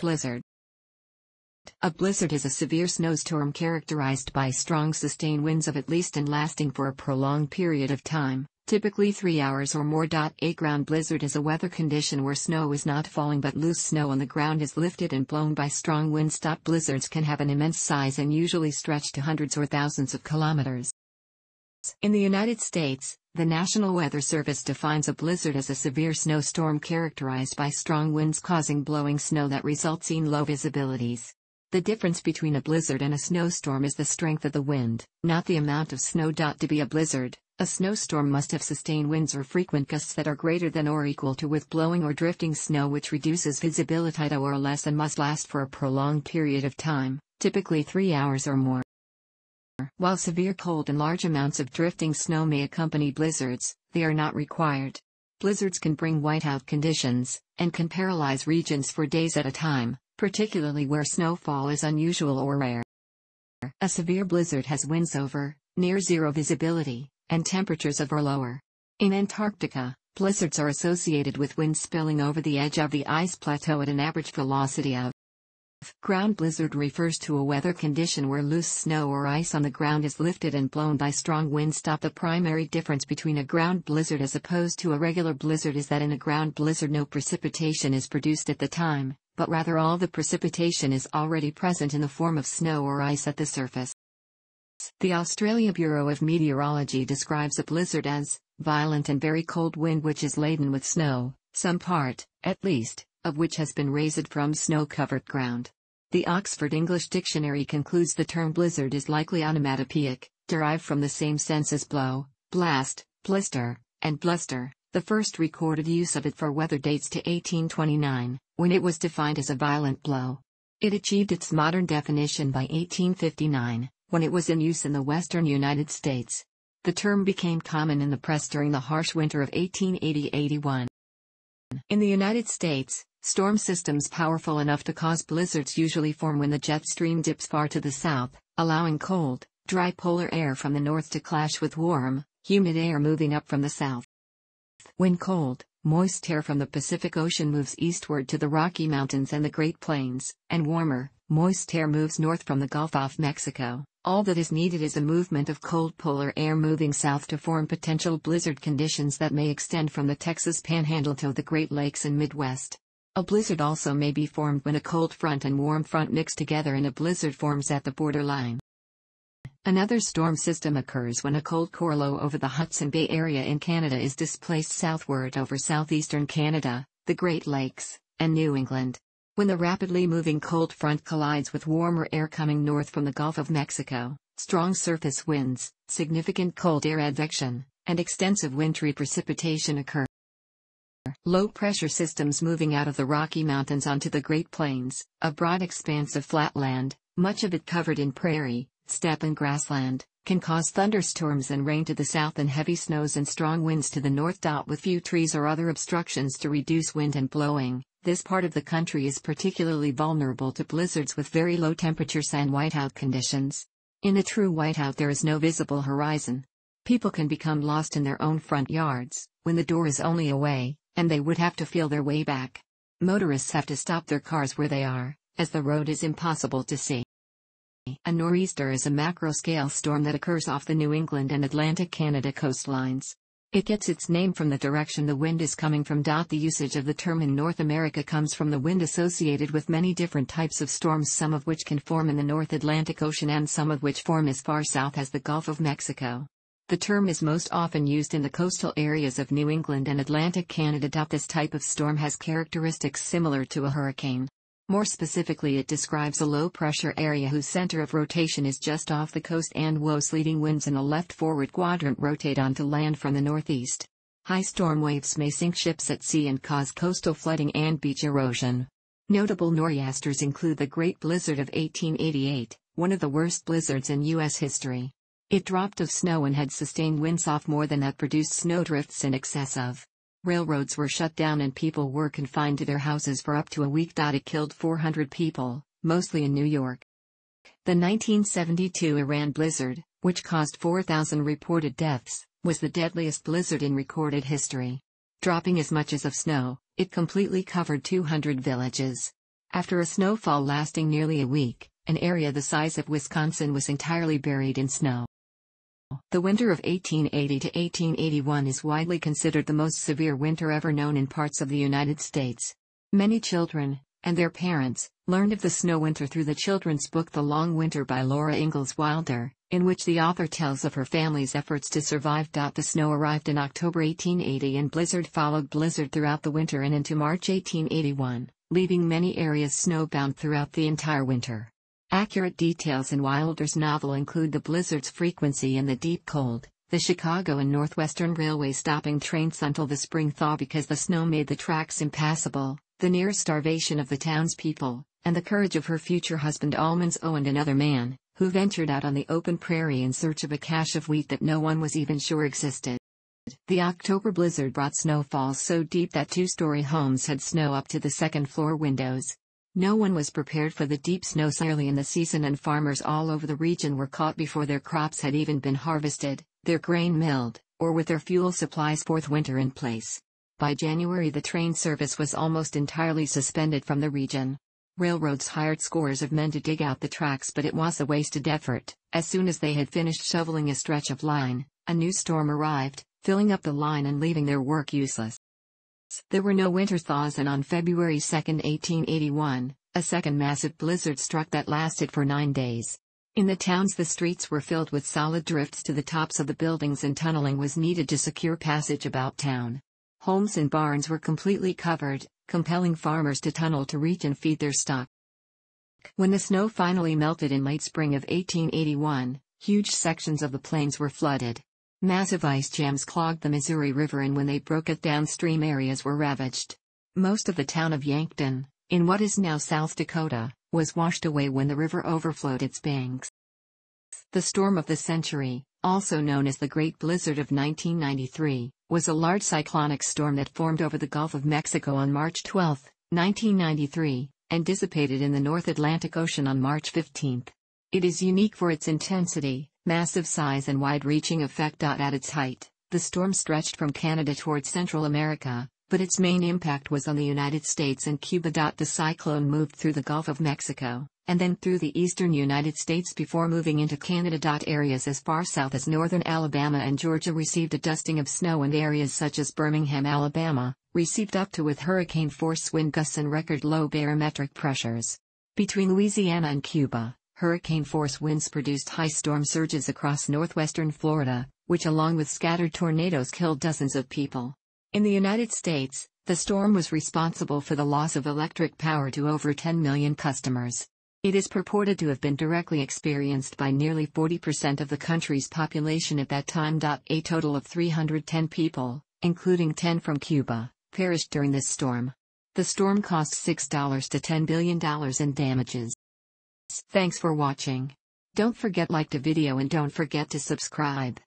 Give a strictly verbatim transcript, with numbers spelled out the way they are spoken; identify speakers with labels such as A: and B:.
A: Blizzard. A blizzard is a severe snowstorm characterized by strong sustained winds of at least and lasting for a prolonged period of time, typically three hours or more. A ground blizzard is a weather condition where snow is not falling but loose snow on the ground is lifted and blown by strong winds. Blizzards can have an immense size and usually stretch to hundreds or thousands of kilometers. In the United States, the National Weather Service defines a blizzard as a severe snowstorm characterized by strong winds causing blowing snow that results in low visibilities. The difference between a blizzard and a snowstorm is the strength of the wind, not the amount of snow. To be a blizzard, a snowstorm must have sustained winds or frequent gusts that are greater than or equal to with blowing or drifting snow which reduces visibility or less and must last for a prolonged period of time, typically three hours or more. While severe cold and large amounts of drifting snow may accompany blizzards, they are not required. Blizzards can bring whiteout conditions, and can paralyze regions for days at a time, particularly where snowfall is unusual or rare. A severe blizzard has winds over, near zero visibility, and temperatures of or lower. In Antarctica, blizzards are associated with winds spilling over the edge of the ice plateau at an average velocity of. Ground blizzard refers to a weather condition where loose snow or ice on the ground is lifted and blown by strong winds. The primary difference between a ground blizzard as opposed to a regular blizzard is that in a ground blizzard no precipitation is produced at the time, but rather all the precipitation is already present in the form of snow or ice at the surface. The Australia Bureau of Meteorology describes a blizzard as violent and very cold wind which is laden with snow, some part, at least, of which has been raised from snow-covered ground. The Oxford English Dictionary concludes the term blizzard is likely onomatopoeic, derived from the same sense as blow, blast, blister, and bluster. The first recorded use of it for weather dates to eighteen twenty-nine, when it was defined as a violent blow. It achieved its modern definition by eighteen fifty-nine, when it was in use in the western United States. The term became common in the press during the harsh winter of eighteen eighty to eighty-one. In the United States, storm systems powerful enough to cause blizzards usually form when the jet stream dips far to the south, allowing cold, dry polar air from the north to clash with warm, humid air moving up from the south. When cold, moist air from the Pacific Ocean moves eastward to the Rocky Mountains and the Great Plains, and warmer, moist air moves north from the Gulf of Mexico, all that is needed is a movement of cold polar air moving south to form potential blizzard conditions that may extend from the Texas Panhandle to the Great Lakes and Midwest. A blizzard also may be formed when a cold front and warm front mix together and a blizzard forms at the borderline. Another storm system occurs when a cold core low over the Hudson Bay area in Canada is displaced southward over southeastern Canada, the Great Lakes, and New England. When the rapidly moving cold front collides with warmer air coming north from the Gulf of Mexico, strong surface winds, significant cold air advection, and extensive wintry precipitation occur. Low-pressure systems moving out of the Rocky Mountains onto the Great Plains, a broad expanse of flat land, much of it covered in prairie, steppe and grassland, can cause thunderstorms and rain to the south and heavy snows and strong winds to the north. With few trees or other obstructions to reduce wind and blowing, this part of the country is particularly vulnerable to blizzards with very low temperatures and whiteout conditions. In a true whiteout there is no visible horizon. People can become lost in their own front yards, when the door is only away, and they would have to feel their way back. Motorists have to stop their cars where they are, as the road is impossible to see. A nor'easter is a macro-scale storm that occurs off the New England and Atlantic Canada coastlines. It gets its name from the direction the wind is coming from. The usage of the term in North America comes from the wind associated with many different types of storms, some of which can form in the North Atlantic Ocean and some of which form as far south as the Gulf of Mexico. The term is most often used in the coastal areas of New England and Atlantic Canada. This type of storm has characteristics similar to a hurricane. More specifically, it describes a low-pressure area whose center of rotation is just off the coast and whose leading winds in a left-forward quadrant rotate onto land from the northeast. High storm waves may sink ships at sea and cause coastal flooding and beach erosion. Notable nor'easters include the Great Blizzard of eighteen eighty-eight, one of the worst blizzards in U S history. It dropped of snow and had sustained winds off more than that produced snowdrifts in excess of. Railroads were shut down and people were confined to their houses for up to a week. It killed four hundred people, mostly in New York. The nineteen seventy-two Iran blizzard, which caused four thousand reported deaths, was the deadliest blizzard in recorded history. Dropping as much as of snow, it completely covered two hundred villages. After a snowfall lasting nearly a week, an area the size of Wisconsin was entirely buried in snow. The winter of eighteen eighty to eighteen eighty-one is widely considered the most severe winter ever known in parts of the United States. Many children, and their parents, learned of the snow winter through the children's book The Long Winter by Laura Ingalls Wilder, in which the author tells of her family's efforts to survive. The snow arrived in October eighteen eighty and blizzard followed blizzard throughout the winter and into March eighteen eighty-one, leaving many areas snowbound throughout the entire winter. Accurate details in Wilder's novel include the blizzard's frequency and the deep cold, the Chicago and Northwestern Railway stopping trains until the spring thaw because the snow made the tracks impassable, the near starvation of the townspeople, and the courage of her future husband Almons Owen, another man, who ventured out on the open prairie in search of a cache of wheat that no one was even sure existed. The October blizzard brought snowfalls so deep that two-story homes had snow up to the second-floor windows. No one was prepared for the deep snow so early in the season, and farmers all over the region were caught before their crops had even been harvested, their grain milled, or with their fuel supplies fourth winter in place. By January the train service was almost entirely suspended from the region. Railroads hired scores of men to dig out the tracks, but it was a wasted effort. As soon as they had finished shoveling a stretch of line, a new storm arrived, filling up the line and leaving their work useless. There were no winter thaws, and on February second, eighteen eighty-one, a second massive blizzard struck that lasted for nine days. In the towns the streets were filled with solid drifts to the tops of the buildings, and tunneling was needed to secure passage about town. Homes and barns were completely covered, compelling farmers to tunnel to reach and feed their stock. When the snow finally melted in late spring of eighteen eighty-one, huge sections of the plains were flooded. Massive ice jams clogged the Missouri River, and when they broke it, downstream areas were ravaged. Most of the town of Yankton, in what is now South Dakota, was washed away when the river overflowed its banks. The storm of the century, also known as the Great Blizzard of nineteen ninety-three, was a large cyclonic storm that formed over the Gulf of Mexico on March twelfth, nineteen ninety-three, and dissipated in the North Atlantic Ocean on March fifteenth. It is unique for its intensity, massive size and wide-reaching effect. At its height, the storm stretched from Canada towards Central America, but its main impact was on the United States and Cuba. The cyclone moved through the Gulf of Mexico, and then through the eastern United States before moving into Canada. Areas as far south as northern Alabama and Georgia received a dusting of snow, and areas such as Birmingham, Alabama, received up to with hurricane-force wind gusts and record-low barometric pressures. Between Louisiana and Cuba, hurricane-force winds produced high storm surges across northwestern Florida, which along with scattered tornadoes killed dozens of people. In the United States, the storm was responsible for the loss of electric power to over ten million customers. It is purported to have been directly experienced by nearly forty percent of the country's population at that time. A total of three hundred ten people, including ten from Cuba, perished during this storm. The storm cost six to ten billion dollars in damages. Thanks for watching. Don't forget to like the video and don't forget to subscribe.